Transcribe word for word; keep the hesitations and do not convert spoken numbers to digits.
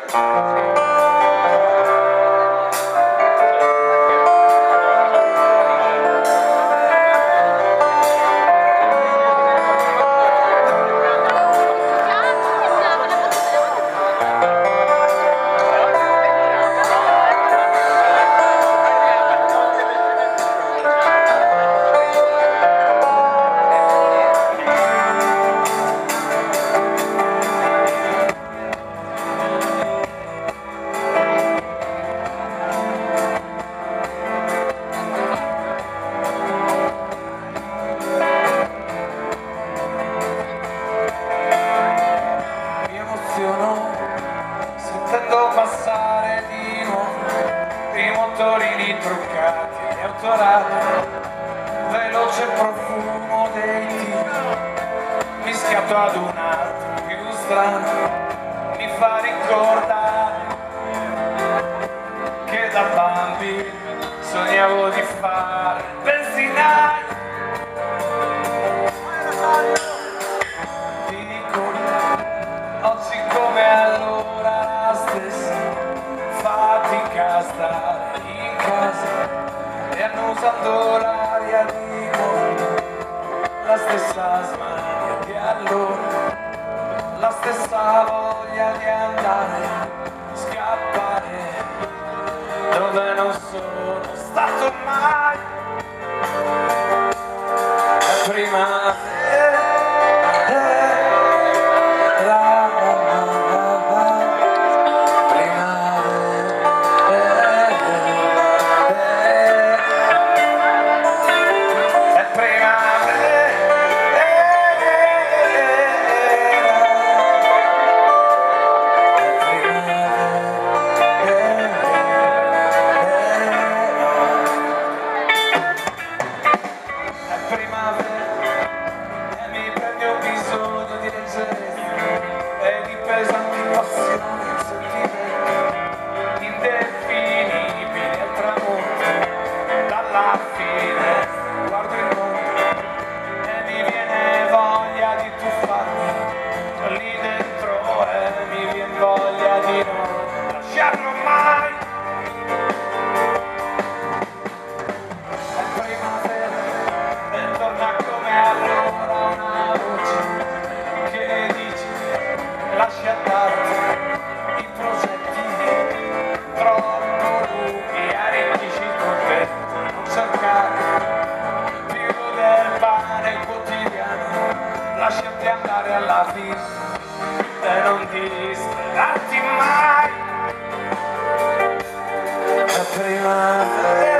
Sentendo passare di nuovo i motorini truccati e autorati, veloce profumo dei tiri mischiato ad un altro più strano, mi fa ricordare che da bambino sognavo di fare il benzinaio. Oggi come allora la stessa fatica a stare in casa e annusando l'aria di nuovo, la stessa smania di allora, la stessa voglia di andare, scappare dove non sono stato mai. La primavera e di pesanti passioni, sentimenti indefinibili al tramonto, dalla fine guardo il mondo e mi viene voglia di tuffarmi lì dentro e mi viene voglia di non lasciarlo mai. È primavera e torna come allora una voce che dici lascia andare i progetti troppo lunghi, arricchisci il contento, non cercare più del pane quotidiano, lasciati andare alla vita e non disperarti mai. La primavera